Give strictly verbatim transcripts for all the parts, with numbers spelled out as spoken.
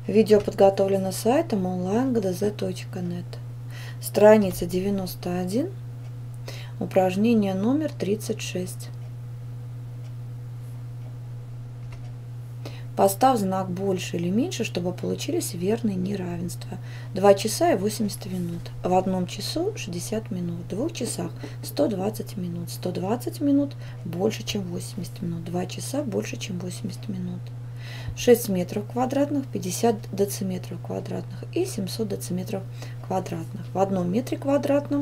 Видео подготовлено сайтом онлайн гэ дэ зэ точка нет. Страница девяносто один, упражнение номер тридцать шесть. Поставь знак больше или меньше, чтобы получились верные неравенства. два часа и восемьдесят минут. В одном часу шестьдесят минут. В двух часах сто двадцать минут. сто двадцать минут больше, чем восемьдесят минут. два часа больше, чем восемьдесят минут. шесть метров квадратных, пятьдесят дециметров квадратных и семьсот дециметров квадратных. В одном метре квадратном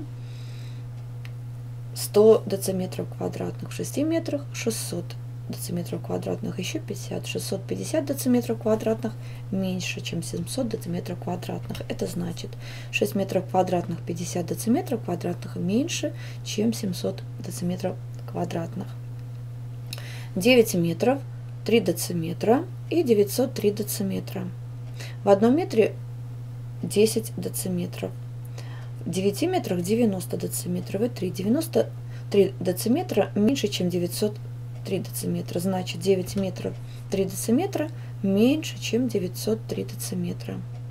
сто дециметров квадратных, в шести метрах шестьсот дециметров квадратных, еще пятьдесят. шестьсот пятьдесят дециметров квадратных меньше, чем семьсот дециметров квадратных. Это значит, шесть метров квадратных, пятьдесят дециметров квадратных меньше, чем семьсот дециметров квадратных. девять метров, три дециметра и девятьсот три дециметра. В одном метре десять дециметров. В девяти метрах девяносто дециметров и три. девяносто три дециметра меньше, чем девятьсот три дециметра. Значит, девять метров три дециметра меньше, чем девятьсот три дециметра.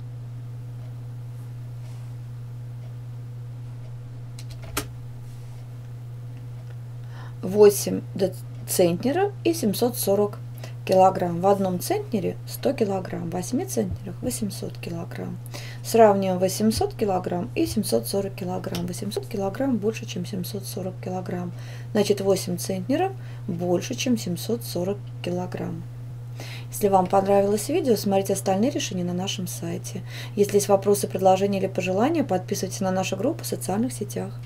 восемь центнеров и семьсот сорок килограмм. В одном центнере сто килограмм, в восьми центнерах восемьсот килограмм. Сравниваем восемьсот килограмм и семьсот сорок килограмм. восемьсот килограмм больше, чем семьсот сорок килограмм. Значит, восемь центнеров больше, чем семьсот сорок килограмм. Если вам понравилось видео, смотрите остальные решения на нашем сайте. Если есть вопросы, предложения или пожелания, подписывайтесь на нашу группу в социальных сетях.